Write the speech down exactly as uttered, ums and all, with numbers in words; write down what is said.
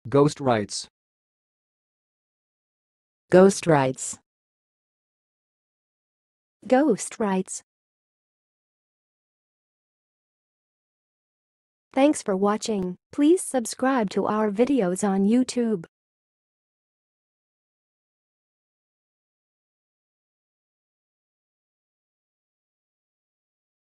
Ghost rights. Ghost rights. Ghost rights. Thanks for watching. Please subscribe to our videos on YouTube.